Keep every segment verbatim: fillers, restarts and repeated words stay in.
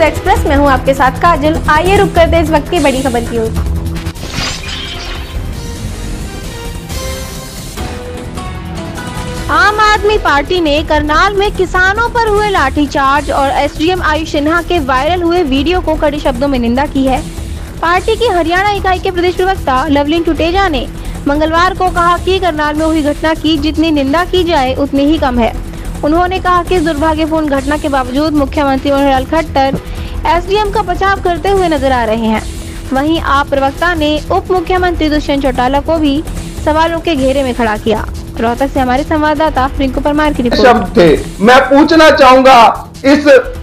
Express में हूं आपके साथ काजल। आइए रुक करते हैं इस वक्त की बड़ी खबर की ओर। आम आदमी पार्टी ने करनाल में किसानों पर हुए लाठीचार्ज और एसडीएम आयुष सिन्हा के वायरल हुए वीडियो को कड़े शब्दों में निंदा की है। पार्टी की हरियाणा इकाई के प्रदेश प्रवक्ता लवलीन टुटेजा ने मंगलवार को कहा कि करनाल में हुई घटना की जितनी निंदा की जाए उतनी ही कम है। उन्होंने कहा कि इस दुर्भाग्यपूर्ण घटना के बावजूद मुख्यमंत्री मनोहर खट्टर एसडीएम का बचाव करते हुए नजर आ रहे हैं। वहीं आप प्रवक्ता ने उप मुख्यमंत्री दुष्यंत चौटाला को भी सवालों के घेरे में खड़ा किया। रोहतक से हमारे संवाददाता रिंकू परमार की रिपोर्ट। शब्द थे। मैं पूछना चाहूंगा इस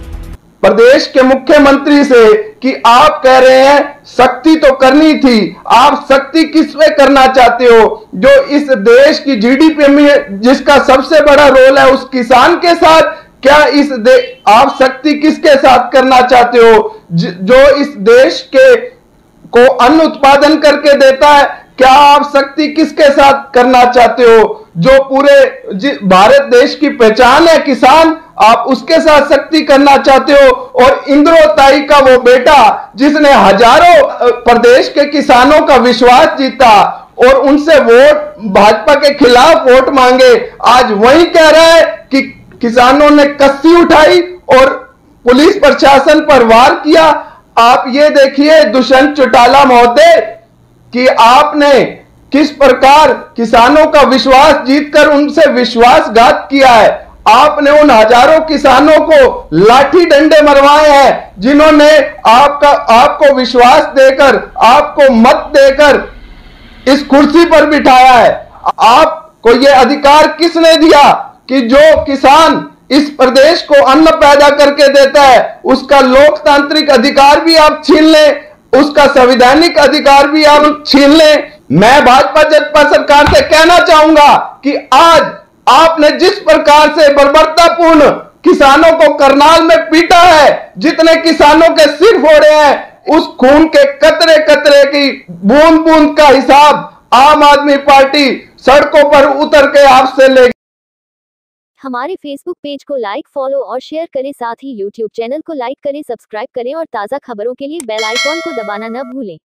प्रदेश के मुख्यमंत्री से कि आप कह रहे हैं सख्ती तो करनी थी, आप सख्ती किस पे करना चाहते हो? जो इस देश की जीडीपी में जिसका सबसे बड़ा रोल है उस किसान के साथ, क्या इस दे आप सख्ती किसके साथ करना चाहते हो? ज, जो इस देश के को अन्न उत्पादन करके देता है, क्या आप सख्ती किसके साथ करना चाहते हो? जो पूरे भारत देश की पहचान है किसान, आप उसके साथ सख्ती करना चाहते हो? और इंद्रोताई का वो बेटा जिसने हजारों प्रदेश के किसानों का विश्वास जीता और उनसे वोट भाजपा के खिलाफ वोट मांगे, आज वही कह रहा है कि किसानों ने कस्सी उठाई और पुलिस प्रशासन पर वार किया। आप ये देखिए दुष्यंत चौटाला महोदय कि आपने किस प्रकार किसानों का विश्वास जीतकर उनसे विश्वासघात किया है। आपने उन हजारों किसानों को लाठी डंडे मरवाए हैं जिन्होंने आपका आपको विश्वास देकर, आपको मत देकर इस कुर्सी पर बिठाया है। आपको यह अधिकार किसने दिया कि जो किसान इस प्रदेश को अन्न पैदा करके देता है उसका लोकतांत्रिक अधिकार भी आप छीन लें, उसका संवैधानिक अधिकार भी आप छीन लें? मैं भाजपा जनता सरकार से कहना चाहूंगा कि आज आपने जिस प्रकार से बर्बरतापूर्ण किसानों को करनाल में पीटा है, जितने किसानों के सिर फोड़े हैं, उस खून के कतरे कतरे की बूंद बूंद का हिसाब आम आदमी पार्टी सड़कों पर उतर के आपसे लेगी। हमारे फेसबुक पेज को लाइक, फॉलो और शेयर करें। साथ ही यूट्यूब चैनल को लाइक करें, सब्सक्राइब करें और ताज़ा खबरों के लिए बेल आइकॉन को दबाना न भूलें।